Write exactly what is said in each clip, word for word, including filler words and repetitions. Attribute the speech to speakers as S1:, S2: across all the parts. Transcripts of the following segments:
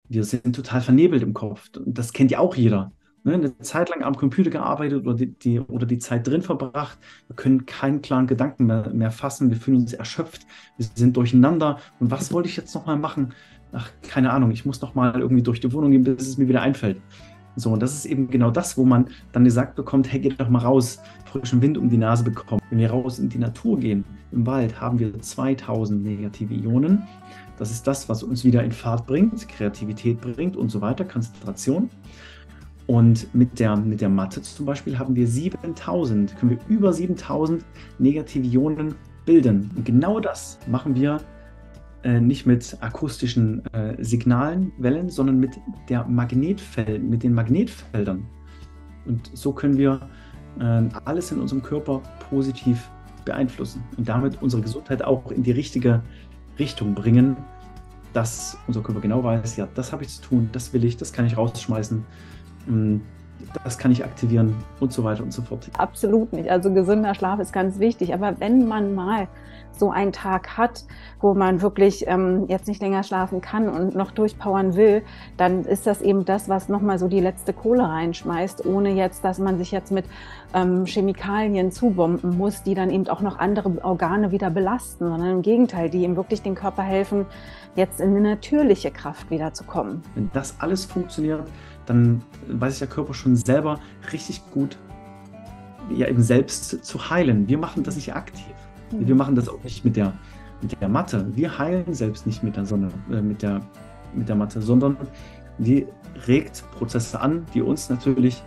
S1: Wir sind total vernebelt im Kopf. Und das kennt ja auch jeder. Ne? Eine Zeit lang am Computer gearbeitet oder die, die, oder die Zeit drin verbracht. Wir können keinen klaren Gedanken mehr, mehr fassen. Wir fühlen uns erschöpft. Wir sind durcheinander. Und was wollte ich jetzt nochmal machen? Ach, keine Ahnung. Ich muss noch mal irgendwie durch die Wohnung gehen, bis es mir wieder einfällt. So, und das ist eben genau das, wo man dann gesagt bekommt, hey, geh doch mal raus, frischen Wind um die Nase bekommen. Wenn wir raus in die Natur gehen, im Wald, haben wir zweitausend negative Ionen. Das ist das, was uns wieder in Fahrt bringt, Kreativität bringt und so weiter, Konzentration. Und mit der, mit der Mathe zum Beispiel haben wir siebentausend, können wir über siebentausend negative Ionen bilden. Und genau das machen wir äh, nicht mit akustischen äh, Signalen, Wellen, sondern mit der Magnetfeld, mit den Magnetfeldern. Und so können wir äh, alles in unserem Körper positiv beeinflussen und damit unsere Gesundheit auch in die richtige Richtung bringen, dass unser Körper genau weiß, ja, das habe ich zu tun, das will ich, das kann ich rausschmeißen, das kann ich aktivieren und so weiter und so fort.
S2: Absolut nicht. Also gesunder Schlaf ist ganz wichtig. Aber wenn man mal so einen Tag hat, wo man wirklich ähm, jetzt nicht länger schlafen kann und noch durchpowern will, dann ist das eben das, was nochmal so die letzte Kohle reinschmeißt, ohne jetzt, dass man sich jetzt mit ähm, Chemikalien zubomben muss, die dann eben auch noch andere Organe wieder belasten, sondern im Gegenteil, die ihm wirklich dem Körper helfen, jetzt in eine natürliche Kraft wiederzukommen.
S1: Wenn das alles funktioniert, dann weiß sich der Körper schon selber richtig gut, ja eben selbst zu heilen. Wir machen das nicht aktiv. Wir machen das auch nicht mit der, mit der Matte. Wir heilen selbst nicht mit der Sonne, äh, mit der, mit der Matte, sondern die regt Prozesse an, die uns natürlich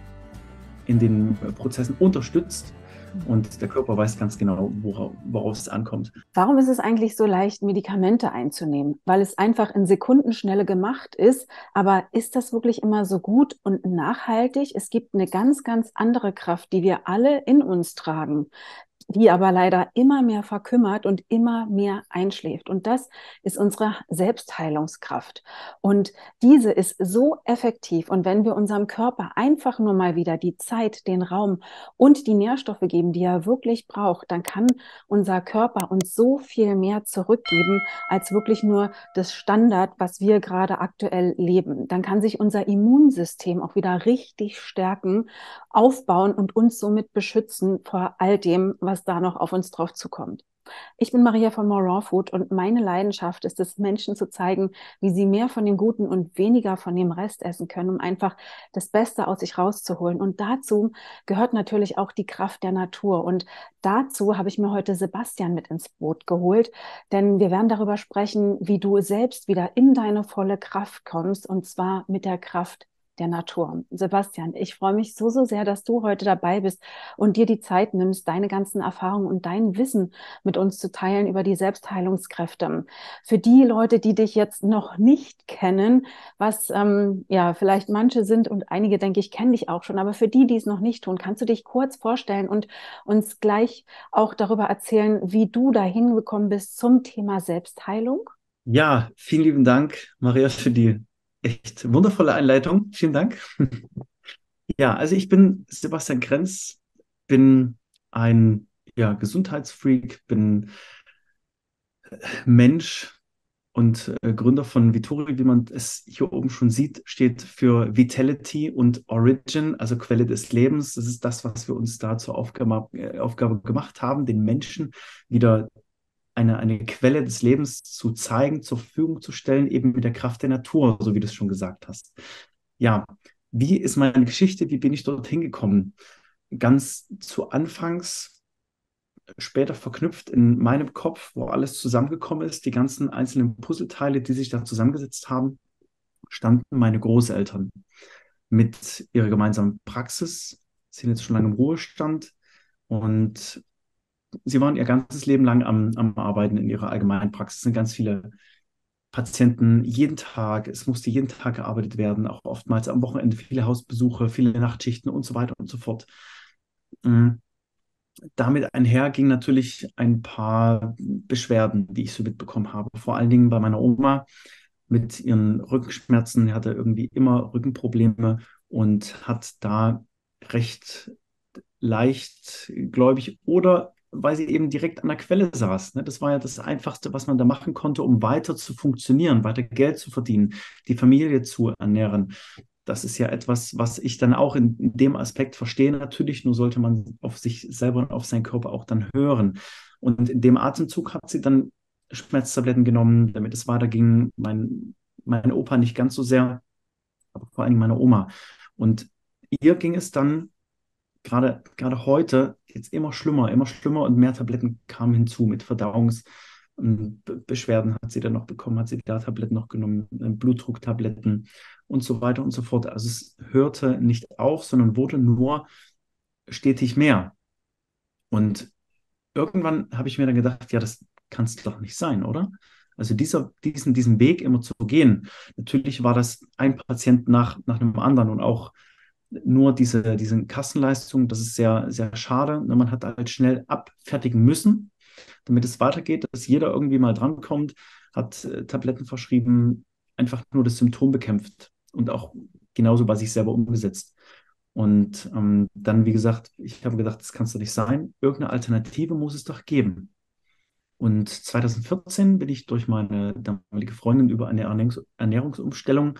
S1: in den Prozessen unterstützt. Und der Körper weiß ganz genau, worauf, worauf es ankommt.
S2: Warum ist es eigentlich so leicht, Medikamente einzunehmen? Weil es einfach in Sekundenschnelle gemacht ist. Aber ist das wirklich immer so gut und nachhaltig? Es gibt eine ganz, ganz andere Kraft, die wir alle in uns tragen, die aber leider immer mehr verkümmert und immer mehr einschläft. Und das ist unsere Selbstheilungskraft. Und diese ist so effektiv. Und wenn wir unserem Körper einfach nur mal wieder die Zeit, den Raum und die Nährstoffe geben, die er wirklich braucht, dann kann unser Körper uns so viel mehr zurückgeben, als wirklich nur das Standard, was wir gerade aktuell leben. Dann kann sich unser Immunsystem auch wieder richtig stärken, aufbauen und uns somit beschützen vor all dem, was da noch auf uns drauf zukommt. Ich bin Maria von More Raw Food und meine Leidenschaft ist es, Menschen zu zeigen, wie sie mehr von dem Guten und weniger von dem Rest essen können, um einfach das Beste aus sich rauszuholen. Und dazu gehört natürlich auch die Kraft der Natur. Und dazu habe ich mir heute Sebastian mit ins Boot geholt, denn wir werden darüber sprechen, wie du selbst wieder in deine volle Kraft kommst, und zwar mit der Kraft der Natur. Sebastian, ich freue mich so, so sehr, dass du heute dabei bist und dir die Zeit nimmst, deine ganzen Erfahrungen und dein Wissen mit uns zu teilen über die Selbstheilungskräfte. Für die Leute, die dich jetzt noch nicht kennen, was ähm, ja vielleicht manche sind und einige, denke ich, kennen dich auch schon, aber für die, die es noch nicht tun, kannst du dich kurz vorstellen und uns gleich auch darüber erzählen, wie du dahin gekommen bist zum Thema Selbstheilung?
S1: Ja, vielen lieben Dank, Maria, für die echt wundervolle Einleitung. Vielen Dank. Ja, also ich bin Sebastian Krenz, bin ein ja, Gesundheitsfreak, bin Mensch und äh, Gründer von Vitori, wie man es hier oben schon sieht, steht für Vitality und Origin, also Quelle des Lebens. Das ist das, was wir uns da zur Aufgabe, äh, Aufgabe gemacht haben, den Menschen wieder eine, eine Quelle des Lebens zu zeigen, zur Verfügung zu stellen, eben mit der Kraft der Natur, so wie du es schon gesagt hast. Ja, wie ist meine Geschichte? Wie bin ich dorthin gekommen? Ganz zu Anfangs, später verknüpft in meinem Kopf, wo alles zusammengekommen ist, die ganzen einzelnen Puzzleteile, die sich da zusammengesetzt haben, standen meine Großeltern mit ihrer gemeinsamen Praxis, sind jetzt schon lange im Ruhestand und sie waren ihr ganzes Leben lang am, am Arbeiten in ihrer Allgemeinpraxis. Es sind ganz viele Patienten jeden Tag. Es musste jeden Tag gearbeitet werden, auch oftmals am Wochenende viele Hausbesuche, viele Nachtschichten und so weiter und so fort. Mm, Damit einher ging natürlich ein paar Beschwerden, die ich so mitbekommen habe. Vor allen Dingen bei meiner Oma mit ihren Rückenschmerzen. Die hatte irgendwie immer Rückenprobleme und hat da recht leichtgläubig oder weil sie eben direkt an der Quelle saß. Ne? Das war ja das Einfachste, was man da machen konnte, um weiter zu funktionieren, weiter Geld zu verdienen, die Familie zu ernähren. Das ist ja etwas, was ich dann auch in, in dem Aspekt verstehe. Natürlich, nur sollte man auf sich selber und auf seinen Körper auch dann hören. Und in dem Atemzug hat sie dann Schmerztabletten genommen, damit es weiterging. Mein, mein Opa nicht ganz so sehr, aber vor allem meine Oma. Und ihr ging es dann gerade, gerade heute jetzt immer schlimmer, immer schlimmer und mehr Tabletten kamen hinzu mit Verdauungsbeschwerden hat sie dann noch bekommen, hat sie da Tabletten noch genommen, äh, Blutdrucktabletten und so weiter und so fort. Also es hörte nicht auf, sondern wurde nur stetig mehr. Und irgendwann habe ich mir dann gedacht, ja, das kann es doch nicht sein, oder? Also dieser, diesen, diesen Weg immer zu gehen. Natürlich war das ein Patient nach, nach einem anderen und auch nur diese, diese Kassenleistung, das ist sehr, sehr schade. Man hat halt schnell abfertigen müssen, damit es weitergeht, dass jeder irgendwie mal drankommt, hat äh, Tabletten verschrieben, einfach nur das Symptom bekämpft und auch genauso bei sich selber umgesetzt. Und ähm, dann, wie gesagt, ich habe gedacht, das kann es doch nicht sein. Irgendeine Alternative muss es doch geben. Und zwanzig vierzehn bin ich durch meine damalige Freundin über eine Ernährungs Ernährungsumstellung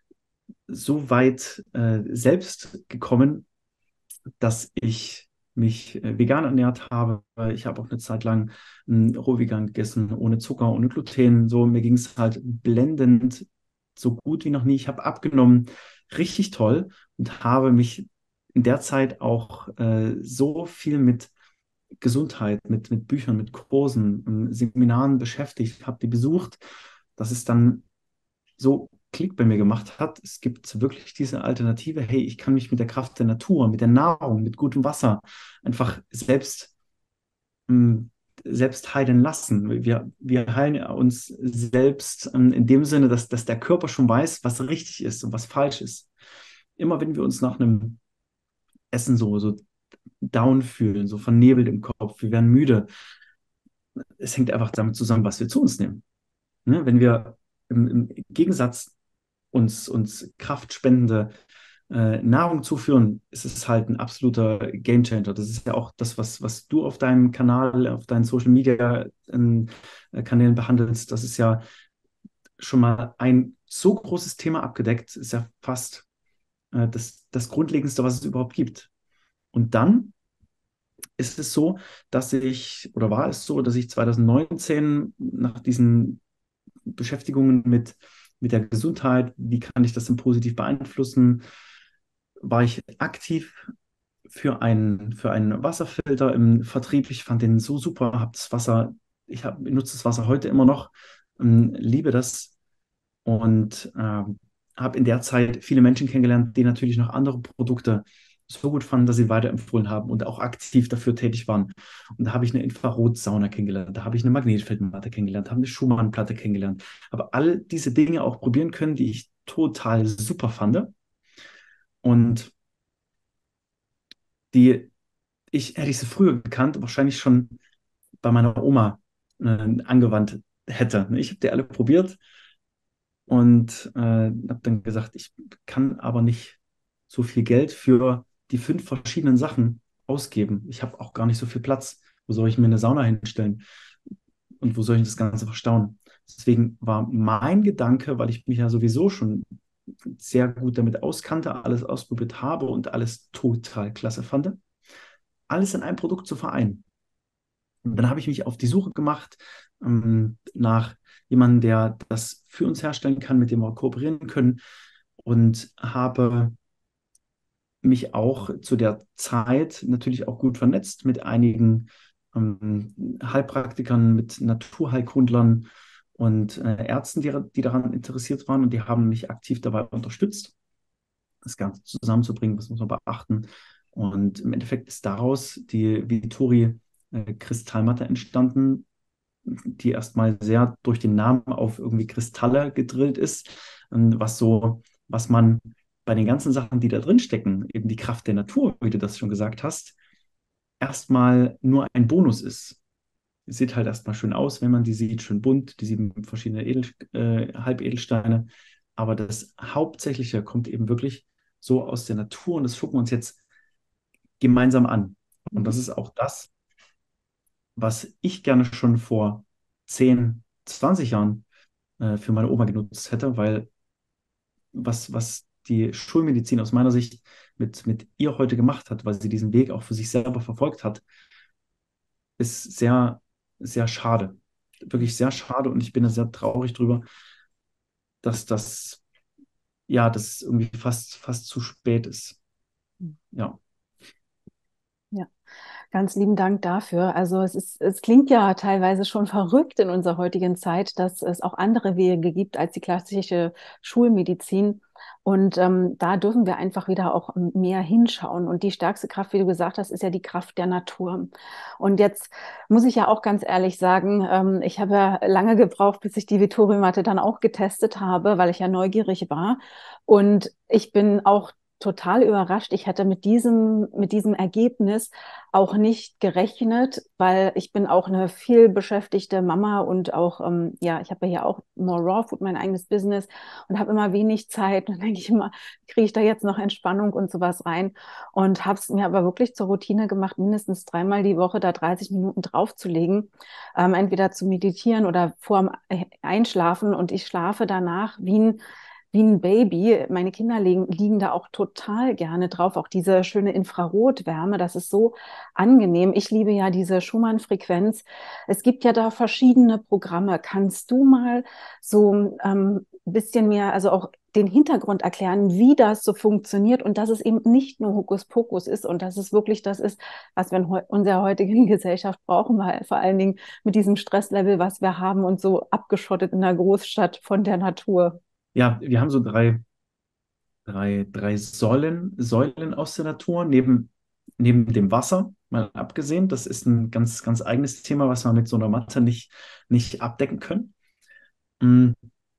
S1: so weit äh, selbst gekommen, dass ich mich äh, vegan ernährt habe. Ich habe auch eine Zeit lang ähm, rohvegan gegessen, ohne Zucker, ohne Gluten. So, mir ging es halt blendend so gut wie noch nie. Ich habe abgenommen, richtig toll und habe mich in der Zeit auch äh, so viel mit Gesundheit, mit, mit Büchern, mit Kursen, ähm, Seminaren beschäftigt, habe die besucht, dass es dann so Klick bei mir gemacht hat. Es gibt wirklich diese Alternative, hey, ich kann mich mit der Kraft der Natur, mit der Nahrung, mit gutem Wasser einfach selbst, ähm, selbst heilen lassen. Wir, wir heilen uns selbst ähm, in dem Sinne, dass, dass der Körper schon weiß, was richtig ist und was falsch ist. Immer wenn wir uns nach einem Essen so, so down fühlen, so vernebelt im Kopf, wir werden müde, es hängt einfach damit zusammen, was wir zu uns nehmen. Ne? Wenn wir im, im Gegensatz uns, uns kraftspendende äh, Nahrung zuführen, ist es halt ein absoluter Gamechanger. Das ist ja auch das, was, was du auf deinem Kanal, auf deinen Social Media äh, Kanälen behandelst. Das ist ja schon mal ein so großes Thema abgedeckt, ist ja fast äh, das, das Grundlegendste, was es überhaupt gibt. Und dann ist es so, dass ich, oder war es so, dass ich zwanzig neunzehn nach diesen Beschäftigungen mit, mit der Gesundheit, wie kann ich das denn positiv beeinflussen, war ich aktiv für einen, für einen Wasserfilter im Vertrieb. Ich fand den so super, habe das Wasser, ich, hab, ich nutze das Wasser heute immer noch, ähm, liebe das und ähm, habe in der Zeit viele Menschen kennengelernt, die natürlich noch andere Produkte so gut fanden, dass sie weiterempfohlen haben und auch aktiv dafür tätig waren. Und da habe ich eine Infrarotsauna kennengelernt, da habe ich eine Magnetfeldmatte kennengelernt, habe eine Schumann-Platte kennengelernt, habe all diese Dinge auch probieren können, die ich total super fand und die ich, hätte ich sie früher gekannt, wahrscheinlich schon bei meiner Oma äh, angewandt hätte. Ich habe die alle probiert und äh, habe dann gesagt, ich kann aber nicht so viel Geld für die fünf verschiedenen Sachen ausgeben. Ich habe auch gar nicht so viel Platz. Wo soll ich mir eine Sauna hinstellen? Und wo soll ich das Ganze verstauen? Deswegen war mein Gedanke, weil ich mich ja sowieso schon sehr gut damit auskannte, alles ausprobiert habe und alles total klasse fand, alles in einem Produkt zu vereinen. Und dann habe ich mich auf die Suche gemacht ähm, nach jemandem, der das für uns herstellen kann, mit dem wir kooperieren können und habe mich auch zu der Zeit natürlich auch gut vernetzt mit einigen ähm, Heilpraktikern, mit Naturheilkundlern und äh, Ärzten, die, die daran interessiert waren und die haben mich aktiv dabei unterstützt, das Ganze zusammenzubringen, was muss man beachten. Und im Endeffekt ist daraus die Vituri äh, Kristallmatte entstanden, die erstmal sehr durch den Namen auf irgendwie Kristalle gedrillt ist, ähm, was so, was man bei den ganzen Sachen, die da drin stecken, eben die Kraft der Natur, wie du das schon gesagt hast, erstmal nur ein Bonus ist. Es sieht halt erstmal schön aus, wenn man die sieht, schön bunt, die sieben verschiedene Edel, äh, Halbedelsteine. Aber das Hauptsächliche kommt eben wirklich so aus der Natur und das gucken wir uns jetzt gemeinsam an. Und das ist auch das, was ich gerne schon vor zehn, zwanzig Jahren äh, für meine Oma genutzt hätte, weil was, was die Schulmedizin aus meiner Sicht mit, mit ihr heute gemacht hat, weil sie diesen Weg auch für sich selber verfolgt hat, ist sehr, sehr schade. Wirklich sehr schade und ich bin da sehr traurig drüber, dass das, ja, das irgendwie fast, fast zu spät ist. Ja.
S2: Ja. Ganz lieben Dank dafür. Also es ist, es klingt ja teilweise schon verrückt in unserer heutigen Zeit, dass es auch andere Wege gibt als die klassische Schulmedizin. Und ähm, da dürfen wir einfach wieder auch mehr hinschauen. Und die stärkste Kraft, wie du gesagt hast, ist ja die Kraft der Natur. Und jetzt muss ich ja auch ganz ehrlich sagen, ähm, ich habe ja lange gebraucht, bis ich die Vittorium-Matte dann auch getestet habe, weil ich ja neugierig war. Und ich bin auch total überrascht. Ich hatte mit diesem, mit diesem Ergebnis auch nicht gerechnet, weil ich bin auch eine viel beschäftigte Mama und auch, ähm, ja, ich habe ja hier auch More Raw Food, mein eigenes Business und habe immer wenig Zeit. Und dann denke ich immer, kriege ich da jetzt noch Entspannung und sowas rein? Und habe es mir aber wirklich zur Routine gemacht, mindestens dreimal die Woche da dreißig Minuten draufzulegen, ähm, entweder zu meditieren oder vorm Einschlafen. Und ich schlafe danach wie ein wie ein Baby. Meine Kinder liegen, liegen da auch total gerne drauf. Auch diese schöne Infrarotwärme, das ist so angenehm. Ich liebe ja diese Schumann-Frequenz. Es gibt ja da verschiedene Programme. Kannst du mal so ähm, ein bisschen mehr, also auch den Hintergrund erklären, wie das so funktioniert und dass es eben nicht nur Hokuspokus ist und dass es wirklich das ist, was wir in heu unserer heutigen Gesellschaft brauchen, weil vor allen Dingen mit diesem Stresslevel, was wir haben und so abgeschottet in der Großstadt von der Natur.
S1: Ja, wir haben so drei, drei, drei Säulen, Säulen aus der Natur, neben, neben dem Wasser, mal abgesehen. Das ist ein ganz, ganz eigenes Thema, was wir mit so einer Matte nicht, nicht abdecken können. Mm,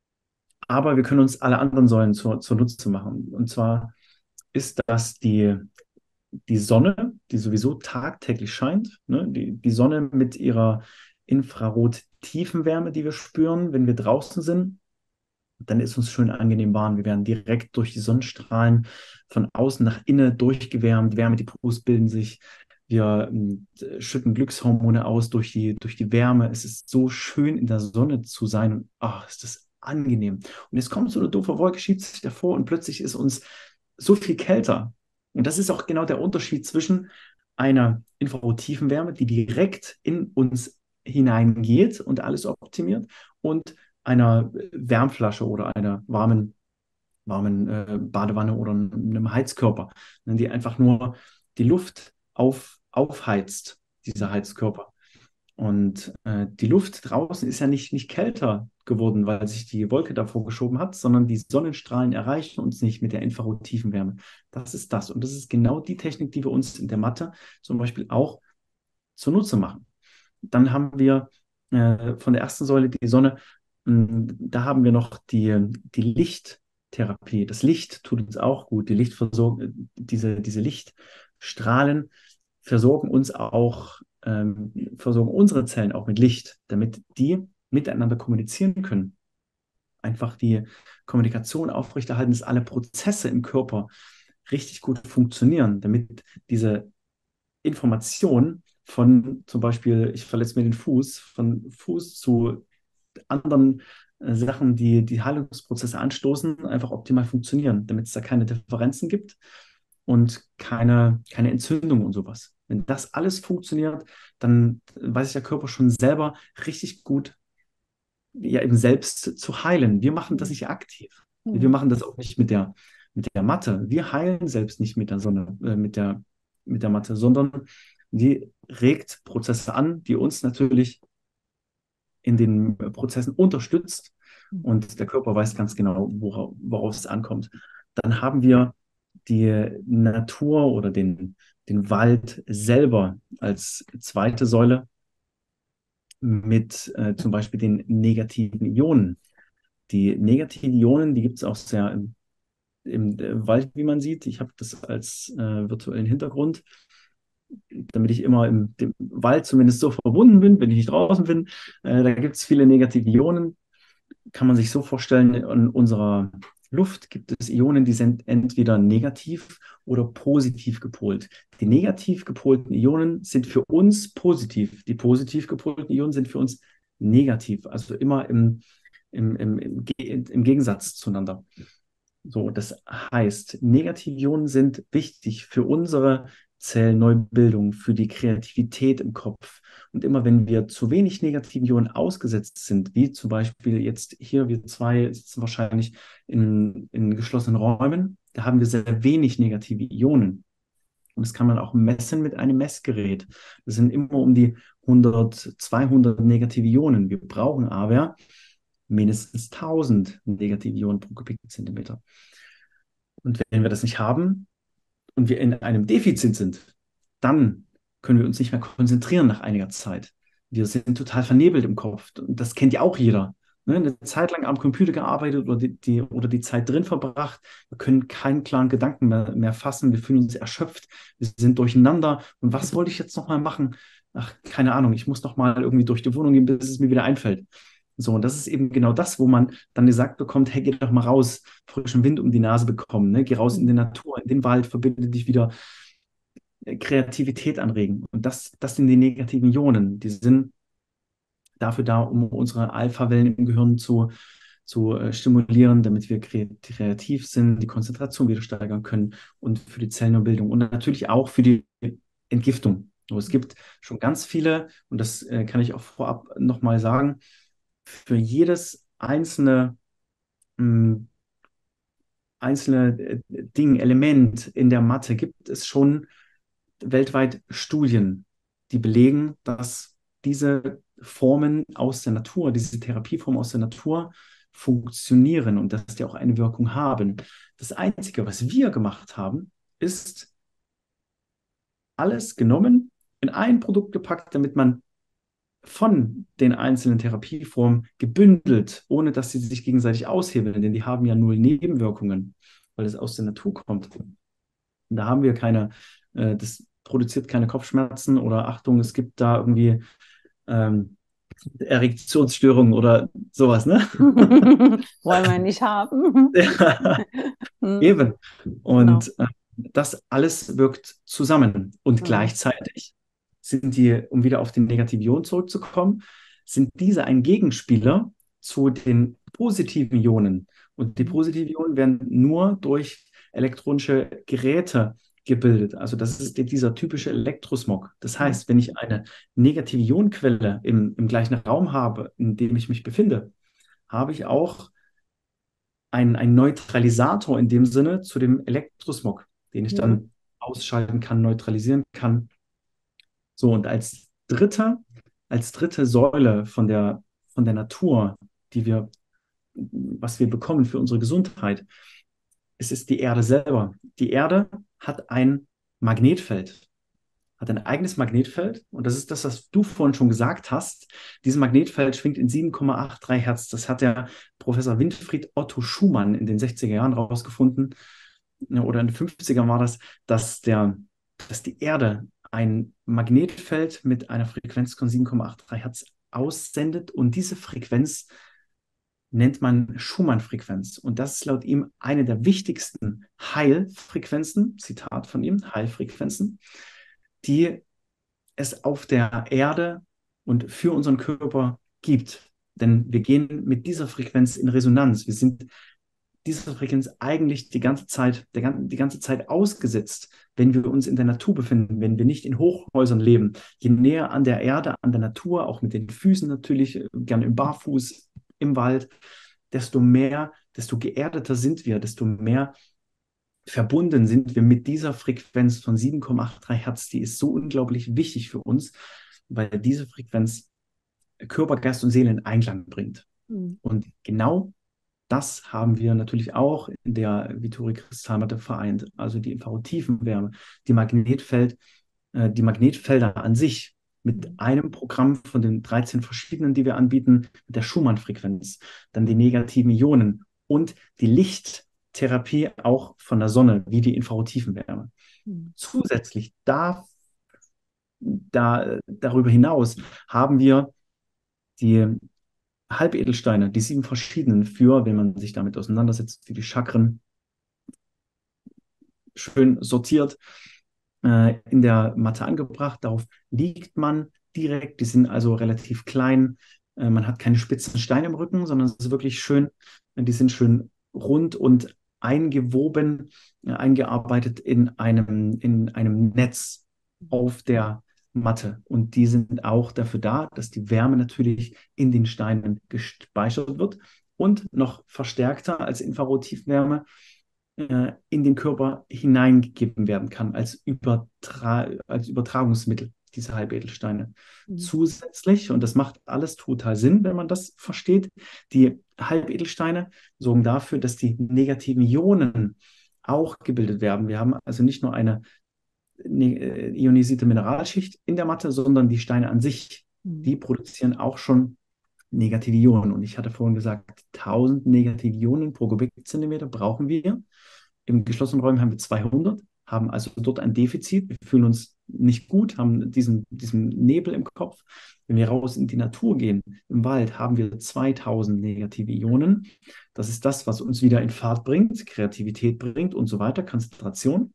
S1: Aber wir können uns alle anderen Säulen zur, zunutze machen. Und zwar ist das die, die Sonne, die sowieso tagtäglich scheint. Ne? Die, die Sonne mit ihrer Infrarot-Tiefenwärme, die wir spüren, wenn wir draußen sind. Dann ist uns schön angenehm warm. Wir werden direkt durch die Sonnenstrahlen von außen nach innen durchgewärmt. Wärme, die Brust bilden sich. Wir äh, schütten Glückshormone aus durch die, durch die Wärme. Es ist so schön, in der Sonne zu sein. Und ach, ist das angenehm. Und jetzt kommt so eine doofe Wolke, schiebt sich davor und plötzlich ist uns so viel kälter. Und das ist auch genau der Unterschied zwischen einer infrarotiefen Wärme, die direkt in uns hineingeht und alles optimiert, und einer Wärmflasche oder einer warmen, warmen äh, Badewanne oder einem Heizkörper, die einfach nur die Luft auf, aufheizt, dieser Heizkörper. Und äh, die Luft draußen ist ja nicht, nicht kälter geworden, weil sich die Wolke davor geschoben hat, sondern die Sonnenstrahlen erreichen uns nicht mit der infrarotiefen Wärme. Das ist das. Und das ist genau die Technik, die wir uns in der Matte zum Beispiel auch zunutze machen. Dann haben wir äh, von der ersten Säule die Sonne. mh, Da haben wir noch die, die Lichttherapie. Das Licht tut uns auch gut. Die Lichtversorgung, diese, diese Lichtstrahlen versorgen uns auch, ähm, versorgen unsere Zellen auch mit Licht, damit die miteinander kommunizieren können. Einfach die Kommunikation aufrechterhalten, dass alle Prozesse im Körper richtig gut funktionieren, damit diese Information von zum Beispiel, ich verletze mir den Fuß, von Fuß zu anderen äh, Sachen, die die Heilungsprozesse anstoßen, einfach optimal funktionieren, damit es da keine Differenzen gibt und keine, keine Entzündung und sowas. Wenn das alles funktioniert, dann weiß sich der Körper schon selber richtig gut, ja, eben selbst zu heilen. Wir machen das nicht aktiv. Wir
S2: Mhm.
S1: machen das auch nicht mit der, mit der Matte. Wir heilen selbst nicht mit der Sonne, äh, mit der, mit der Matte, sondern die regt Prozesse an, die uns natürlich in den Prozessen unterstützt, und der Körper weiß ganz genau, worauf, worauf es ankommt. Dann haben wir die Natur oder den, den Wald selber als zweite Säule mit äh, zum Beispiel den negativen Ionen. Die negativen Ionen, die gibt es auch sehr im, im äh, Wald, wie man sieht. Ich habe das als äh, virtuellen Hintergrund, damit ich immer im dem Wald zumindest so verbunden bin, wenn ich nicht draußen bin. Äh, da gibt es viele negative Ionen. Kann man sich so vorstellen, in unserer Luft gibt es Ionen, die sind entweder negativ oder positiv gepolt. Die negativ gepolten Ionen sind für uns positiv. Die positiv gepolten Ionen sind für uns negativ, also immer im, im, im, im, im Gegensatz zueinander. So, das heißt, Negativionen sind wichtig für unsere Zellneubildung, für die Kreativität im Kopf. Und immer wenn wir zu wenig Negativionen ausgesetzt sind, wie zum Beispiel jetzt hier, wir zwei sitzen wahrscheinlich in, in geschlossenen Räumen, da haben wir sehr wenig negative Ionen. Und das kann man auch messen mit einem Messgerät. Das sind immer um die hundert, zweihundert negative Ionen. Wir brauchen aber mindestens tausend negative Ionen pro Kubikzentimeter. Und wenn wir das nicht haben und wir in einem Defizit sind, dann können wir uns nicht mehr konzentrieren nach einiger Zeit. Wir sind total vernebelt im Kopf. Und das kennt ja auch jeder. Ne? Eine Zeit lang am Computer gearbeitet oder die, die, oder die Zeit drin verbracht. Wir können keinen klaren Gedanken mehr, mehr fassen. Wir fühlen uns erschöpft. Wir sind durcheinander. Und was wollte ich jetzt nochmal machen? Ach, keine Ahnung. Ich muss noch mal irgendwie durch die Wohnung gehen, bis es mir wieder einfällt. So, und das ist eben genau das, wo man dann gesagt bekommt, hey, geh doch mal raus, frischen Wind um die Nase bekommen, ne? Geh raus in die Natur, in den Wald, verbinde dich wieder, äh, Kreativität anregen. Und das, das sind die negativen Ionen. Die sind dafür da, um unsere Alpha-Wellen im Gehirn zu, zu äh, stimulieren, damit wir kre kreativ sind, die Konzentration wieder steigern können und für die Zellneubildung und natürlich auch für die Entgiftung. So, es gibt schon ganz viele, und das äh, kann ich auch vorab nochmal sagen, für jedes einzelne, mh, einzelne äh, Ding, Element in der Mathe gibt es schon weltweit Studien, die belegen, dass diese Formen aus der Natur, diese Therapieformen aus der Natur funktionieren und dass die auch eine Wirkung haben. Das Einzige, was wir gemacht haben, ist alles genommen, in ein Produkt gepackt, damit man von den einzelnen Therapieformen gebündelt, ohne dass sie sich gegenseitig aushebeln, denn die haben ja null Nebenwirkungen, weil es aus der Natur kommt. Und da haben wir keine, äh, das produziert keine Kopfschmerzen oder Achtung, es gibt da irgendwie ähm, Erektionsstörungen oder sowas, ne?
S2: Wollen wir nicht haben.
S1: Ja,
S2: Hm,
S1: eben.
S2: genau.
S1: Und äh, das alles wirkt zusammen. Und
S2: Hm,
S1: gleichzeitig sind die, um wieder auf die negative Ionen zurückzukommen, sind diese ein Gegenspieler zu den positiven Ionen. Und die
S2: hm,
S1: positiven Ionen werden nur durch elektronische Geräte gebildet. Also das ist dieser typische Elektrosmog. Das
S2: hm,
S1: heißt, wenn ich eine negative Ionenquelle im, im gleichen Raum habe, in dem ich mich befinde, habe ich auch ein, ein Neutralisator in dem Sinne zu dem Elektrosmog, den ich
S2: hm,
S1: dann ausschalten kann, neutralisieren kann. So, und als dritte, als dritte Säule von der, von der Natur, die wir, was wir bekommen für unsere Gesundheit, es ist die Erde selber. Die Erde hat ein Magnetfeld, hat ein eigenes Magnetfeld. Und das ist das, was du vorhin schon gesagt hast. Dieses Magnetfeld schwingt in sieben Komma drei Hertz. Das hat der Professor Winfried Otto Schumann in den sechziger Jahren rausgefunden. Ja, oder in den fünfzigern war das, dass, der, dass die Erde ein Magnetfeld mit einer Frequenz von sieben Komma drei Hertz aussendet. Und diese Frequenz nennt man Schumann-Frequenz. Und das ist laut ihm eine der wichtigsten Heilfrequenzen, Zitat von ihm, Heilfrequenzen, die es auf der Erde und für unseren Körper gibt. Denn wir gehen mit dieser Frequenz in Resonanz. Wir sind dieser Frequenz eigentlich die ganze Zeit, der, die ganze Zeit ausgesetzt, wenn wir uns in der Natur befinden, wenn wir nicht in Hochhäusern leben. Je näher an der Erde, an der Natur, auch mit den Füßen natürlich, gerne im Barfuß, im Wald, desto mehr, desto geerdeter sind wir, desto mehr verbunden sind wir mit dieser Frequenz von sieben Komma drei Hertz. Die ist so unglaublich wichtig für uns, weil diese Frequenz Körper, Geist und Seele in Einklang bringt.
S2: hm,
S1: Und genau das haben wir natürlich auch in der Vituri-Kristallmatte vereint, also die Infrarot-Tiefenwärme, die Magnetfeld, äh, die Magnetfelder an sich mit
S2: hm,
S1: einem Programm von den dreizehn verschiedenen, die wir anbieten, mit der Schumann-Frequenz, dann die negativen Ionen und die Lichttherapie auch von der Sonne, wie die Infrarot-Tiefenwärme.
S2: hm,
S1: Zusätzlich da, da, darüber hinaus haben wir die Halbedelsteine, die sieben verschiedenen für, wenn man sich damit auseinandersetzt, für die Chakren, schön sortiert äh, in der Matte angebracht. Darauf liegt man direkt. Die sind also relativ klein. Äh, man hat keine spitzen Steine im Rücken, sondern es ist wirklich schön. äh, Die sind schön rund und eingewoben, äh, eingearbeitet in einem, in einem Netz auf der Matte. Und die sind auch dafür da, dass die Wärme natürlich in den Steinen gespeichert wird und noch verstärkter als Infrarot-Tiefwärme äh, in den Körper hineingegeben werden kann als, Übertra als Übertragungsmittel, diese Halbedelsteine.
S2: Mhm.
S1: Zusätzlich, und das macht alles total Sinn, wenn man das versteht, die Halbedelsteine sorgen dafür, dass die negativen Ionen auch gebildet werden. Wir haben also nicht nur eine ne äh, ionisierte Mineralschicht in der Matte, sondern die Steine an sich,
S2: Mhm.
S1: die produzieren auch schon negative Ionen. Und ich hatte vorhin gesagt, tausend negative Ionen pro Kubikzentimeter brauchen wir. Im geschlossenen Räumen haben wir zweihundert, haben also dort ein Defizit. Wir fühlen uns nicht gut, haben diesen, diesen Nebel im Kopf. Wenn wir raus in die Natur gehen, im Wald, haben wir zweitausend negative Ionen. Das ist das, was uns wieder in Fahrt bringt, Kreativität bringt und so weiter, Konzentration.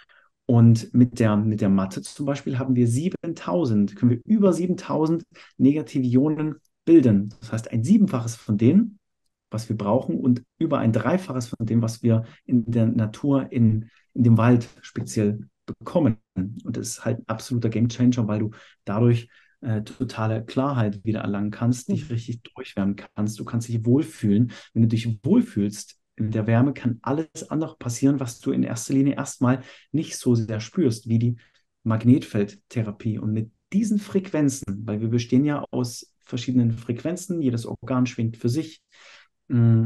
S1: Und mit der, mit der Matte zum Beispiel haben wir siebentausend, können wir über siebentausend negative Ionen bilden. Das heißt, ein Siebenfaches von dem, was wir brauchen und über ein Dreifaches von dem, was wir in der Natur, in, in dem Wald speziell bekommen. Und das ist halt ein absoluter Gamechanger, weil du dadurch äh, totale Klarheit wieder erlangen kannst, dich
S2: Mhm.
S1: richtig durchwärmen kannst. Du kannst dich wohlfühlen. Wenn du dich wohlfühlst in der Wärme, kann alles andere passieren, was du in erster Linie erstmal nicht so sehr spürst, wie die Magnetfeldtherapie. Und mit diesen Frequenzen, weil wir bestehen ja aus verschiedenen Frequenzen, jedes Organ schwingt für sich. Mm,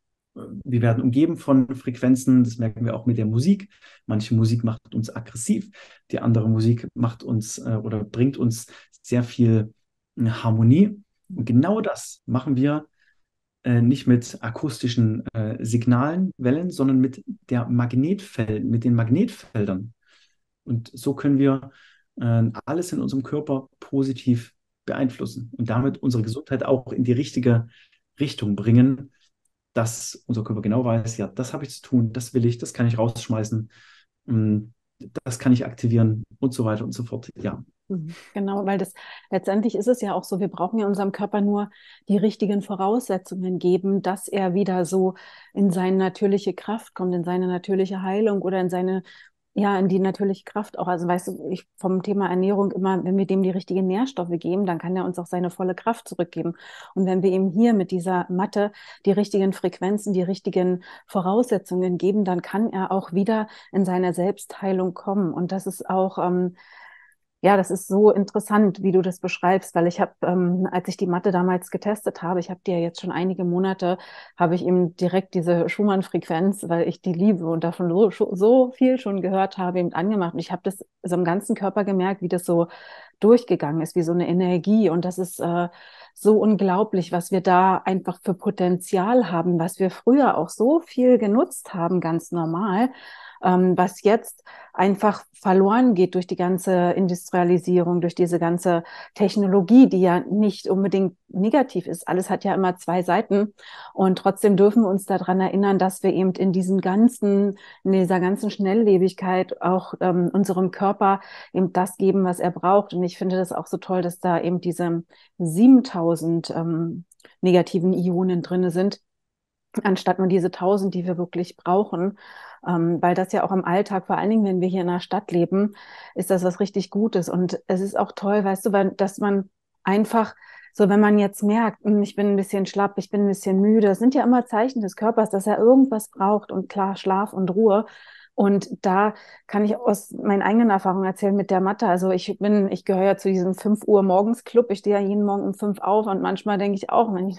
S1: Wir werden umgeben von Frequenzen, das merken wir auch mit der Musik. Manche Musik macht uns aggressiv, die andere Musik macht uns äh, oder bringt uns sehr viel äh, Harmonie. Und genau das machen wir äh, nicht mit akustischen äh, Signalen, Wellen, sondern mit der Magnetfeld, mit den Magnetfeldern. Und so können wir äh, alles in unserem Körper positiv beeinflussen und damit unsere Gesundheit auch in die richtige Richtung bringen, dass unser Körper genau weiß, ja, das habe ich zu tun, das will ich, das kann ich rausschmeißen, ähm, das kann ich aktivieren und so weiter und so fort. Ja.
S2: Mhm. Genau, weil das letztendlich ist es ja auch so, wir brauchen ja unserem Körper nur die richtigen Voraussetzungen geben, dass er wieder so in seine natürliche Kraft kommt, in seine natürliche Heilung oder in seine, ja, in die natürliche Kraft auch. Also weißt du, ich vom Thema Ernährung immer, wenn wir dem die richtigen Nährstoffe geben, dann kann er uns auch seine volle Kraft zurückgeben. Und wenn wir ihm hier mit dieser Matte die richtigen Frequenzen, die richtigen Voraussetzungen geben, dann kann er auch wieder in seine Selbstheilung kommen. Und das ist auch, ähm, ja, das ist so interessant, wie du das beschreibst, weil ich habe, ähm, als ich die Matte damals getestet habe, ich habe die ja jetzt schon einige Monate, habe ich eben direkt diese Schumann-Frequenz, weil ich die liebe und davon so, so viel schon gehört habe, eben angemacht. Und ich habe das so im ganzen Körper gemerkt, wie das so durchgegangen ist, wie so eine Energie. Und das ist äh, so unglaublich, was wir da einfach für Potenzial haben, was wir früher auch so viel genutzt haben, ganz normal, ähm, was jetzt einfach verloren geht durch die ganze Industrialisierung, durch diese ganze Technologie, die ja nicht unbedingt negativ ist. Alles hat ja immer zwei Seiten. Und trotzdem dürfen wir uns daran erinnern, dass wir eben in diesem ganzen, in dieser ganzen Schnelllebigkeit auch ähm, unserem Körper eben das geben, was er braucht. Und ich finde das auch so toll, dass da eben diese siebentausend ähm, negativen Ionen drin sind, anstatt nur diese tausend, die wir wirklich brauchen. Ähm, weil das ja auch im Alltag, vor allen Dingen, wenn wir hier in der Stadt leben, ist das was richtig Gutes. Und es ist auch toll, weißt du, weil, dass man einfach, so wenn man jetzt merkt, hm, ich bin ein bisschen schlapp, ich bin ein bisschen müde, das sind ja immer Zeichen des Körpers, dass er irgendwas braucht und klar, Schlaf und Ruhe. Und da kann ich aus meinen eigenen Erfahrungen erzählen mit der Mathe. Also ich bin, ich gehöre ja zu diesem fünf Uhr morgens Club. Ich stehe ja jeden Morgen um fünf auf und manchmal denke ich auch, wenn ich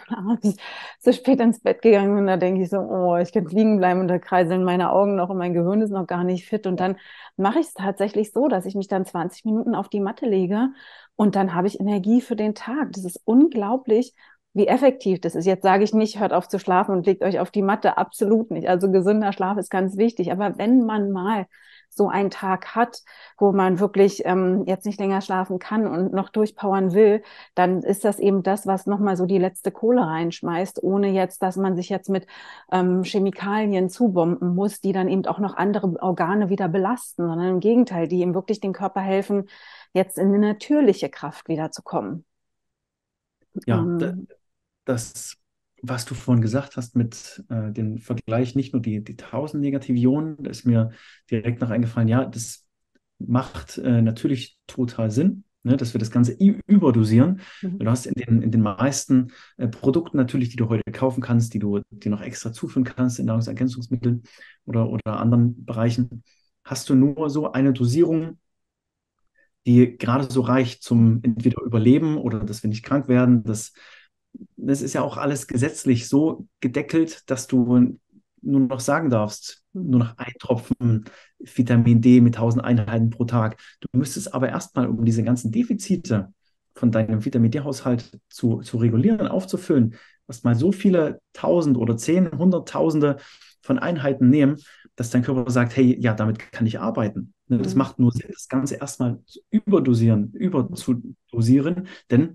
S2: so spät ins Bett gegangen bin, da denke ich so, oh, ich könnte liegen bleiben und da kreiseln meine Augen noch und mein Gehirn ist noch gar nicht fit. Und dann mache ich es tatsächlich so, dass ich mich dann zwanzig Minuten auf die Matte lege und dann habe ich Energie für den Tag. Das ist unglaublich, wie effektiv das ist. Jetzt sage ich nicht, hört auf zu schlafen und legt euch auf die Matte, absolut nicht. Also gesunder Schlaf ist ganz wichtig. Aber wenn man mal so einen Tag hat, wo man wirklich ähm, jetzt nicht länger schlafen kann und noch durchpowern will, dann ist das eben das, was nochmal so die letzte Kohle reinschmeißt, ohne jetzt, dass man sich jetzt mit ähm, Chemikalien zubomben muss, die dann eben auch noch andere Organe wieder belasten, sondern im Gegenteil, die ihm wirklich dem Körper helfen, jetzt in eine natürliche Kraft wiederzukommen.
S1: Ja, da-
S2: Ähm,
S1: das, was du vorhin gesagt hast mit äh, dem Vergleich, nicht nur die, die tausend Negativionen, da ist mir direkt noch eingefallen, ja, das macht äh, natürlich total Sinn, ne, dass wir das Ganze ü- überdosieren.
S2: mhm.
S1: Du hast in den, in den meisten äh, Produkten natürlich, die du heute kaufen kannst, die du dir noch extra zuführen kannst in Nahrungsergänzungsmitteln oder, oder anderen Bereichen, hast du nur so eine Dosierung, die gerade so reicht zum entweder Überleben oder dass wir nicht krank werden. Das, das ist ja auch alles gesetzlich so gedeckelt, dass du nur noch sagen darfst,
S2: Mhm.
S1: nur noch ein Tropfen Vitamin D mit tausend Einheiten pro Tag. Du müsstest aber erstmal, um diese ganzen Defizite von deinem Vitamin D-Haushalt zu, zu regulieren, aufzufüllen, erstmal so viele tausend oder zehn, hunderttausende von Einheiten nehmen, dass dein Körper sagt, hey, ja, damit kann ich arbeiten. Ne, das
S2: Mhm.
S1: macht nur Sinn, das Ganze erstmal zu überdosieren, überzudosieren, denn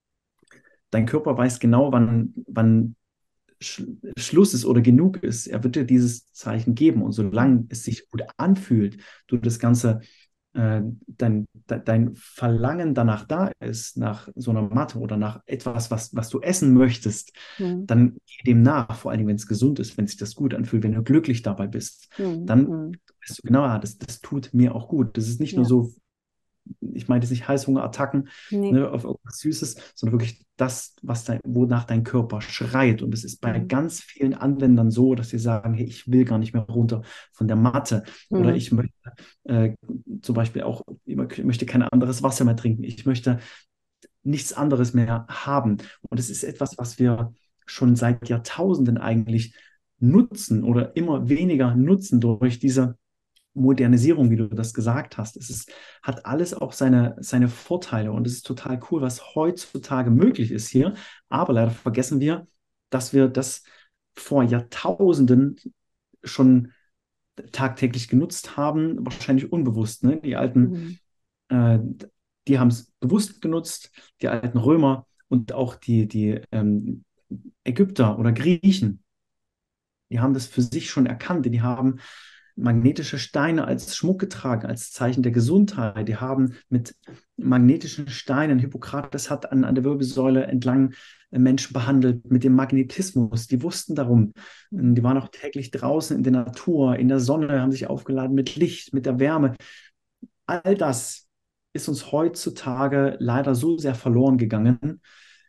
S1: dein Körper weiß genau, wann, wann Sch Schluss ist oder genug ist. Er wird dir dieses Zeichen geben. Und
S2: Mhm.
S1: solange es sich gut anfühlt, du das Ganze, äh, dein, de, dein Verlangen danach da ist, nach so einer Matte oder nach etwas, was, was du essen möchtest,
S2: Mhm.
S1: dann geh dem nach, vor allem wenn es gesund ist, wenn sich das gut anfühlt, wenn du glücklich dabei bist,
S2: Mhm.
S1: dann
S2: Mhm.
S1: weißt du genau, ah, das, das tut mir auch gut. Das ist nicht nur
S2: Ja,
S1: so, ich meine jetzt nicht Heißhungerattacken,
S2: nee.
S1: ne, auf irgendwas Süßes, sondern wirklich das, was dein, wonach dein Körper schreit. Und es ist bei
S2: Mhm.
S1: ganz vielen Anwendern so, dass sie sagen, hey, ich will gar nicht mehr runter von der Matte oder
S2: Mhm.
S1: ich möchte äh, zum Beispiel auch, ich möchte kein anderes Wasser mehr trinken. Ich möchte nichts anderes mehr haben. Und es ist etwas, was wir schon seit Jahrtausenden eigentlich nutzen oder immer weniger nutzen durch diese Modernisierung, wie du das gesagt hast. Es ist, hat alles auch seine, seine Vorteile und es ist total cool, was heutzutage möglich ist hier. Aber leider vergessen wir, dass wir das vor Jahrtausenden schon tagtäglich genutzt haben, wahrscheinlich unbewusst. Ne? Die alten,
S2: Mhm.
S1: äh, die haben es bewusst genutzt, die alten Römer und auch die, die ähm, Ägypter oder Griechen. Die haben das für sich schon erkannt. Die haben magnetische Steine als Schmuck getragen, als Zeichen der Gesundheit. Die haben mit magnetischen Steinen, Hippokrates hat an, an der Wirbelsäule entlang Menschen behandelt mit dem Magnetismus. Die wussten darum.
S2: Mhm.
S1: Die waren auch täglich draußen in der Natur, in der Sonne, haben sich aufgeladen mit Licht, mit der Wärme. All das ist uns heutzutage leider so sehr verloren gegangen.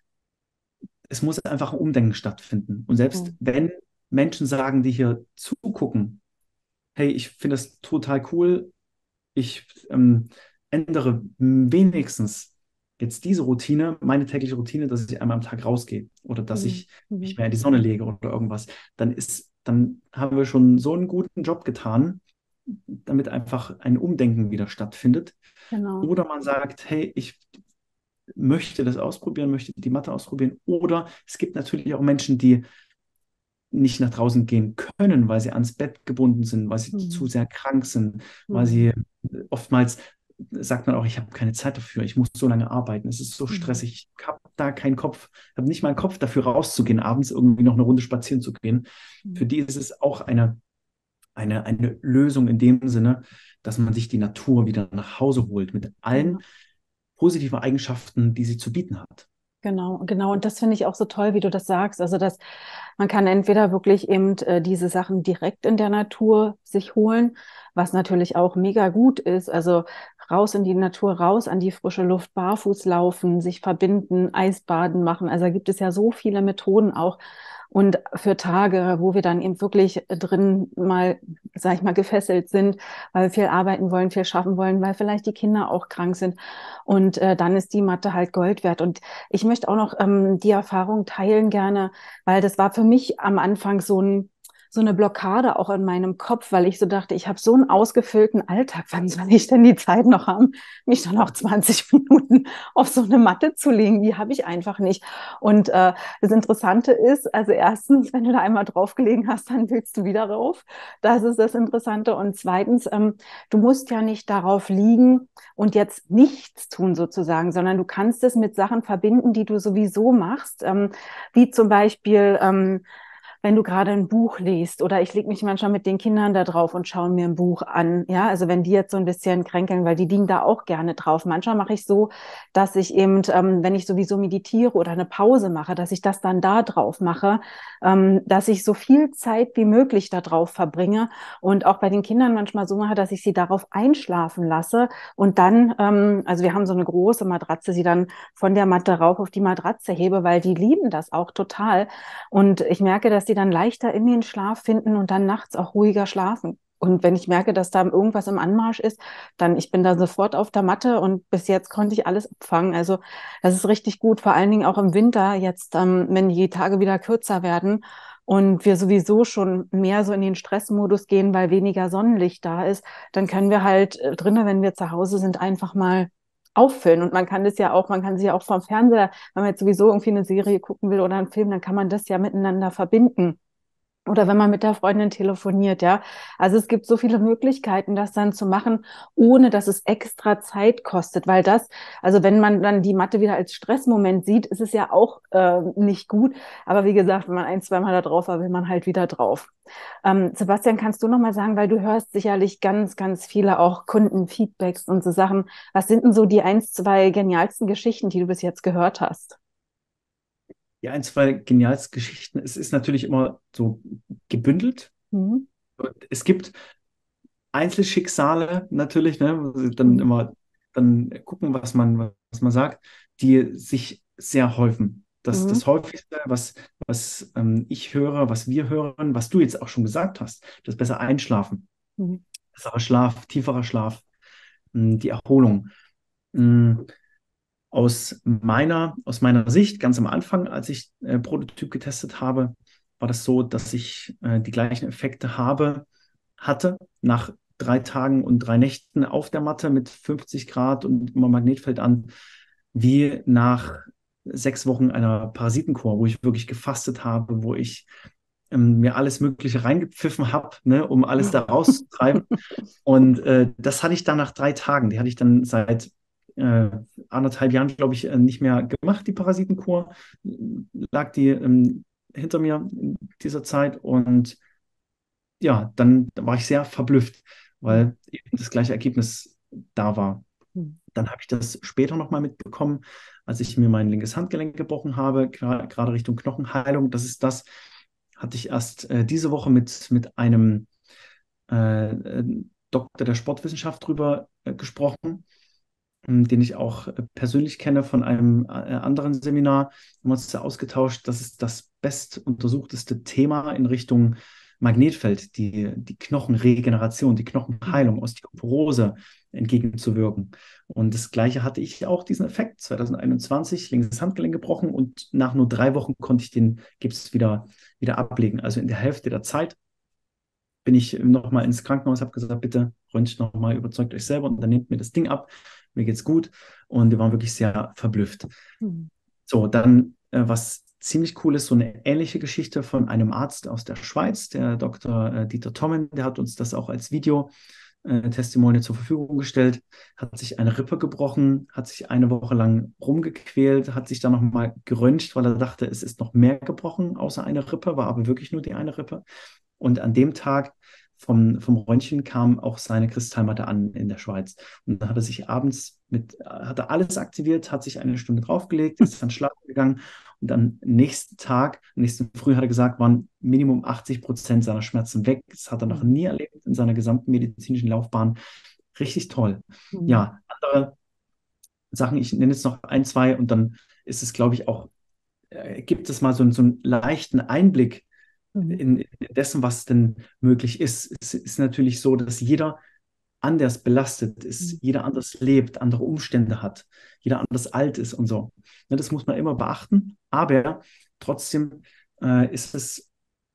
S1: Es muss einfach ein Umdenken stattfinden. Und selbst
S2: Mhm.
S1: wenn Menschen sagen, die hier zugucken, hey, ich finde das total cool, ich ähm, ändere wenigstens jetzt diese Routine, meine tägliche Routine, dass ich einmal am Tag rausgehe oder dass
S2: Mhm.
S1: ich mich
S2: Mhm.
S1: mehr in die Sonne lege oder irgendwas, dann ist, dann haben wir schon so einen guten Job getan, damit einfach ein Umdenken wieder stattfindet.
S2: Genau.
S1: Oder man sagt, hey, ich möchte das ausprobieren, möchte die Mathe ausprobieren. Oder es gibt natürlich auch Menschen, die nicht nach draußen gehen können, weil sie ans Bett gebunden sind, weil sie zu
S2: Mhm.
S1: sehr krank sind, weil
S2: Mhm.
S1: sie oftmals sagt man auch, ich habe keine Zeit dafür, ich muss so lange arbeiten, es ist so
S2: Mhm.
S1: stressig, ich habe da keinen Kopf, ich habe nicht mal einen Kopf dafür rauszugehen, abends irgendwie noch eine Runde spazieren zu gehen. Für
S2: Mhm.
S1: die ist es auch eine, eine, eine Lösung in dem Sinne, dass man sich die Natur wieder nach Hause holt mit allen
S2: Genau.
S1: positiven Eigenschaften, die sie zu bieten hat.
S2: Genau, genau. Und das finde ich auch so toll, wie du das sagst. Also, dass man kann entweder wirklich eben äh, diese Sachen direkt in der Natur sich holen, was natürlich auch mega gut ist. Also raus in die Natur, raus an die frische Luft, barfuß laufen, sich verbinden, Eisbaden machen. Also da gibt es ja so viele Methoden auch. Und für Tage, wo wir dann eben wirklich drin mal, sag ich mal, gefesselt sind, weil wir viel arbeiten wollen, viel schaffen wollen, weil vielleicht die Kinder auch krank sind. Und äh, dann ist die Matte halt Gold wert. Und ich möchte auch noch ähm, die Erfahrung teilen gerne, weil das war für mich am Anfang so ein so eine Blockade auch in meinem Kopf, weil ich so dachte, ich habe so einen ausgefüllten Alltag. Wann soll ich denn die Zeit noch haben, mich dann noch zwanzig Minuten auf so eine Matte zu legen? Die habe ich einfach nicht. Und äh, das Interessante ist, also erstens, wenn du da einmal draufgelegen hast, dann willst du wieder rauf. Das ist das Interessante. Und zweitens, ähm, du musst ja nicht darauf liegen und jetzt nichts tun sozusagen, sondern du kannst es mit Sachen verbinden, die du sowieso machst, ähm, wie zum Beispiel ähm, wenn du gerade ein Buch liest oder ich lege mich manchmal mit den Kindern da drauf und schaue mir ein Buch an. Ja, also wenn die jetzt so ein bisschen kränkeln, weil die liegen da auch gerne drauf. Manchmal mache ich so, dass ich eben, ähm, wenn ich sowieso meditiere oder eine Pause mache, dass ich das dann da drauf mache, ähm, dass ich so viel Zeit wie möglich da drauf verbringe und auch bei den Kindern manchmal so mache, dass ich sie darauf einschlafen lasse und dann, ähm, also wir haben so eine große Matratze, sie dann von der Matte rauf auf die Matratze hebe, weil die lieben das auch total. Und ich merke, dass die dann leichter in den Schlaf finden und dann nachts auch ruhiger schlafen. Und wenn ich merke, dass da irgendwas im Anmarsch ist, dann ich bin da sofort auf der Matte und bis jetzt konnte ich alles abfangen. Also das ist richtig gut, vor allen Dingen auch im Winter jetzt, ähm, wenn die Tage wieder kürzer werden und wir sowieso schon mehr so in den Stressmodus gehen, weil weniger Sonnenlicht da ist, dann können wir halt äh, drinnen, wenn wir zu Hause sind, einfach mal auffüllen. Und man kann das ja auch, man kann sich ja auch vom Fernseher, wenn man jetzt sowieso irgendwie eine Serie gucken will oder einen Film, dann kann man das ja miteinander verbinden. Oder wenn man mit der Freundin telefoniert, ja. Also es gibt so viele Möglichkeiten, das dann zu machen, ohne dass es extra Zeit kostet, weil das, also wenn man dann die Mathe wieder als Stressmoment sieht, ist es ja auch äh, nicht gut. Aber wie gesagt, wenn man ein, zweimal da drauf war, will man halt wieder drauf. Ähm, Sebastian, kannst du noch mal sagen, weil du hörst sicherlich ganz, ganz viele auch Kundenfeedbacks und so Sachen. Was sind denn so die eins, zwei genialsten Geschichten, die du bis jetzt gehört hast?
S1: Die ein, zwei genialsten Geschichten. Es ist natürlich immer so gebündelt.
S2: Mhm.
S1: Es gibt Einzelschicksale natürlich, ne, wo sie dann
S2: Mhm.
S1: immer dann gucken, was man, was man sagt, die sich sehr häufen. Das,
S2: Mhm.
S1: das häufigste, was, was ähm, ich höre, was wir hören, was du jetzt auch schon gesagt hast, das besser einschlafen,
S2: Mhm.
S1: besserer Schlaf, tieferer Schlaf, mh, die Erholung. Mh, Aus meiner, aus meiner Sicht, ganz am Anfang, als ich äh, Prototyp getestet habe, war das so, dass ich äh, die gleichen Effekte habe, hatte nach drei Tagen und drei Nächten auf der Matte mit fünfzig Grad und immer Magnetfeld an, wie nach sechs Wochen einer Parasitenkur, wo ich wirklich gefastet habe, wo ich ähm, mir alles Mögliche reingepfiffen habe, ne, um alles da rauszutreiben. Und äh, das hatte ich dann nach drei Tagen. Die hatte ich dann seit äh, anderthalb Jahren, glaube ich, äh, nicht mehr gemacht, die Parasitenkur. Lag die ähm, hinter mir in dieser Zeit. Und ja, dann war ich sehr verblüfft, weil eben das gleiche Ergebnis da war. Dann habe ich das später nochmal mitbekommen, als ich mir mein linkes Handgelenk gebrochen habe, gra- gerade Richtung Knochenheilung. Das ist das, hatte ich erst äh, diese Woche mit, mit einem äh, äh, Doktor der Sportwissenschaft drüber äh, gesprochen, ähm, den ich auch äh, persönlich kenne von einem äh, anderen Seminar. Haben wir uns da ausgetauscht. Das ist das bestuntersuchteste Thema in Richtung Magnetfeld, die, die Knochenregeneration, die Knochenheilung, Osteoporose entgegenzuwirken. Und das Gleiche hatte ich auch, diesen Effekt, zwanzig einundzwanzig, linkes Handgelenk gebrochen und nach nur drei Wochen konnte ich den Gips wieder, wieder ablegen. Also in der Hälfte der Zeit bin ich nochmal ins Krankenhaus, habe gesagt, bitte röntgt nochmal, überzeugt euch selber und dann nehmt mir das Ding ab, mir geht's gut. Und die waren wirklich sehr verblüfft.
S2: Mhm.
S1: So, dann, äh, was ziemlich cool ist, so eine ähnliche Geschichte von einem Arzt aus der Schweiz, der Doktor äh, Dieter Tommen, der hat uns das auch als Video äh, Testimonial zur Verfügung gestellt, hat sich eine Rippe gebrochen, hat sich eine Woche lang rumgequält, hat sich dann nochmal geröntgt, weil er dachte, es ist noch mehr gebrochen, außer eine Rippe, war aber wirklich nur die eine Rippe. Und an dem Tag vom, vom Röntgen kam auch seine Kristallmatte an in der Schweiz. Und dann hat er sich abends mit, hat er alles aktiviert, hat sich eine Stunde draufgelegt, ist dann schlafen gegangen und am nächsten Tag, am nächsten Früh hat er gesagt, waren Minimum achtzig Prozent seiner Schmerzen weg. Das hat er noch
S2: Mhm.
S1: nie erlebt in seiner gesamten medizinischen Laufbahn. Richtig toll.
S2: Mhm.
S1: Ja, andere Sachen, ich nenne jetzt noch ein, zwei und dann ist es, glaube ich, auch, äh, gibt es mal so, so einen leichten Einblick
S2: Mhm.
S1: in, in dessen, was denn möglich ist. Es ist natürlich so, dass jeder anders belastet ist,
S2: Mhm.
S1: jeder anders lebt, andere Umstände hat, jeder anders alt ist und so. Ja, das muss man immer beachten, aber trotzdem äh, ist es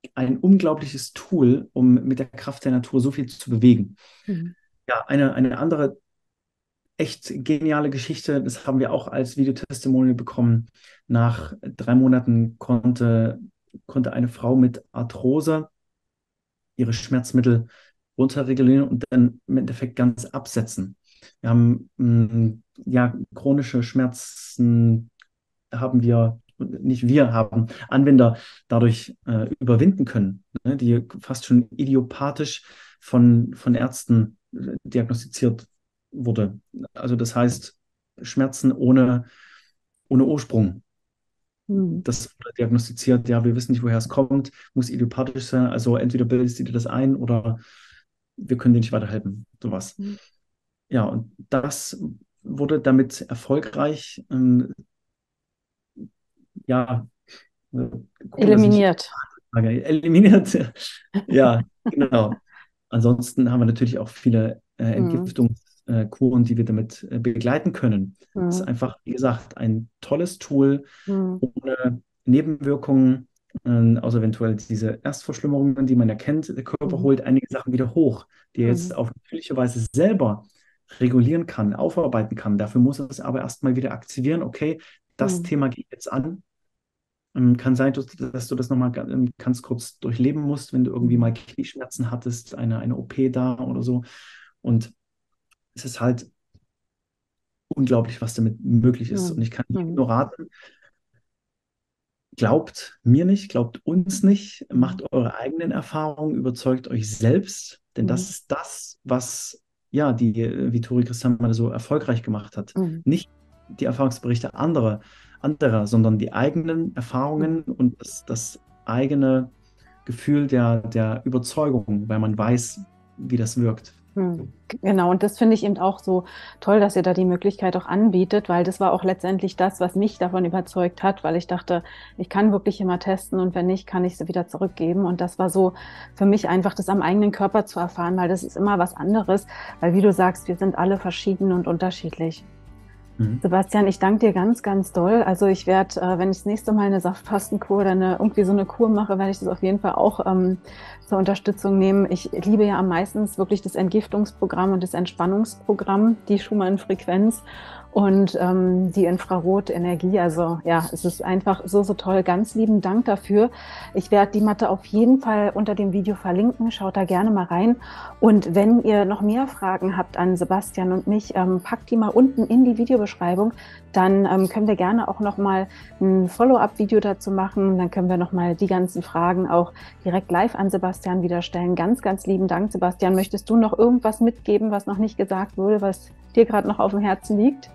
S1: ein unglaubliches Tool, um mit der Kraft der Natur so viel zu bewegen.
S2: Mhm.
S1: Ja, eine, eine andere echt geniale Geschichte, das haben wir auch als Videotestimonial bekommen. Nach drei Monaten konnte, konnte eine Frau mit Arthrose ihre Schmerzmittel runterregulieren und dann im Endeffekt ganz absetzen. Wir haben mh, ja chronische Schmerzen haben wir, nicht wir haben Anwender dadurch äh, überwinden können, ne, die fast schon idiopathisch von, von Ärzten äh, diagnostiziert wurde. Also das heißt, Schmerzen ohne, ohne Ursprung.
S2: Mhm.
S1: Das wurde diagnostiziert, ja, wir wissen nicht, woher es kommt, muss idiopathisch sein, also entweder bildest du dir das ein oder wir können dir nicht weiterhelfen, sowas.
S2: Mhm.
S1: Ja, und das wurde damit erfolgreich, ähm, ja, äh, gut, dass ich
S2: Eliminiert.
S1: eliminiert. Ja, genau. Ansonsten haben wir natürlich auch viele äh,
S2: Mhm.
S1: Entgiftungskuren, die wir damit äh, begleiten können. Es ist
S2: Mhm.
S1: einfach, wie gesagt, ein tolles Tool
S2: Mhm.
S1: ohne Nebenwirkungen, äh, außer eventuell diese Erstverschlimmerungen, die man ja kennt. Der Körper
S2: Mhm.
S1: holt einige Sachen wieder hoch, die er
S2: Mhm.
S1: jetzt auf natürliche Weise selber regulieren kann, aufarbeiten kann. Dafür muss er es aber erstmal wieder aktivieren. Okay, das
S2: Mhm.
S1: Thema geht jetzt an. Ähm, Kann sein, dass, dass du das nochmal ganz kurz durchleben musst, wenn du irgendwie mal
S2: Mhm.
S1: Knieschmerzen hattest, eine, eine O P da oder so. Und es ist halt unglaublich, was damit möglich ist. Und
S2: Mhm.
S1: ich kann jedem
S2: Mhm.
S1: nur raten, glaubt mir nicht, glaubt uns nicht,
S2: Mhm.
S1: macht eure eigenen Erfahrungen, überzeugt euch selbst, denn
S2: Mhm.
S1: das ist das, was ja die äh, Vittorio Cristiano so erfolgreich gemacht hat.
S2: Mhm.
S1: Nicht die Erfahrungsberichte anderer, anderer, sondern die eigenen
S2: Mhm.
S1: Erfahrungen und das, das eigene Gefühl der, der Überzeugung, weil man weiß, wie das wirkt.
S2: Hm, Genau, und das finde ich eben auch so toll, dass ihr da die Möglichkeit auch anbietet, weil das war auch letztendlich das, was mich davon überzeugt hat, weil ich dachte, ich kann wirklich immer testen und wenn nicht, kann ich sie wieder zurückgeben. Und das war so für mich einfach, das am eigenen Körper zu erfahren, weil das ist immer was anderes, weil wie du sagst, wir sind alle verschieden und unterschiedlich.
S1: Mhm.
S2: Sebastian, ich danke dir ganz, ganz doll. Also ich werde, äh, wenn ich das nächste Mal eine Saftfastenkur oder eine, irgendwie so eine Kur mache, werde ich das auf jeden Fall auch ähm, zur Unterstützung nehmen. Ich liebe ja am meisten wirklich das Entgiftungsprogramm und das Entspannungsprogramm, die Schumann-Frequenz und ähm, die Infrarotenergie. Also ja, es ist einfach so, so toll. Ganz lieben Dank dafür. Ich werde die Matte auf jeden Fall unter dem Video verlinken. Schaut da gerne mal rein. Und wenn ihr noch mehr Fragen habt an Sebastian und mich, ähm, packt die mal unten in die Videobeschreibung. Dann ähm, können wir gerne auch noch mal ein Follow-up-Video dazu machen. Dann können wir noch mal die ganzen Fragen auch direkt live an Sebastian wieder stellen. Ganz, ganz lieben Dank, Sebastian. Möchtest du noch irgendwas mitgeben, was noch nicht gesagt wurde, was dir gerade noch auf dem Herzen liegt?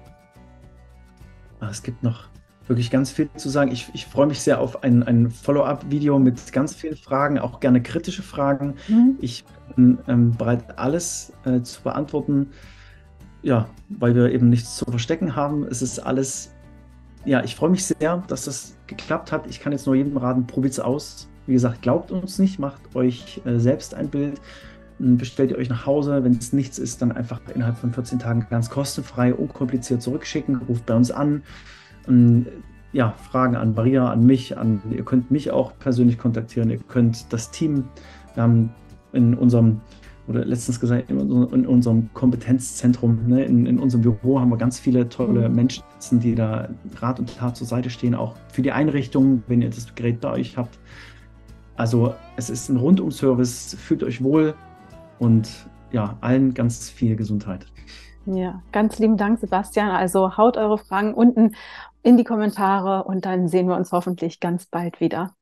S1: Ah, Es gibt noch wirklich ganz viel zu sagen. Ich, ich freue mich sehr auf ein, ein Follow-up-Video mit ganz vielen Fragen, auch gerne kritische Fragen.
S2: Mhm.
S1: Ich bin ähm, bereit, alles äh, zu beantworten. Ja, weil wir eben nichts zu verstecken haben. Es ist alles, ja, ich freue mich sehr, dass das geklappt hat. Ich kann jetzt nur jedem raten, probiert es aus. Wie gesagt, glaubt uns nicht, macht euch äh, selbst ein Bild, m, bestellt ihr euch nach Hause. Wenn es nichts ist, dann einfach innerhalb von vierzehn Tagen ganz kostenfrei, unkompliziert zurückschicken. Ruft bei uns an. Ähm, Ja, Fragen an Maria, an mich, an, ihr könnt mich auch persönlich kontaktieren, ihr könnt das Team, wir haben in unserem, oder letztens gesagt, in unserem, in unserem Kompetenzzentrum, ne, in, in unserem Büro haben wir ganz viele tolle
S2: Mhm.
S1: Menschen sitzen, die da Rat und Tat zur Seite stehen, auch für die Einrichtung, wenn ihr das Gerät bei euch habt. Also es ist ein Rundum-Service, fühlt euch wohl und ja, allen ganz viel Gesundheit.
S2: Ja, ganz lieben Dank, Sebastian. Also haut eure Fragen unten in die Kommentare und dann sehen wir uns hoffentlich ganz bald wieder.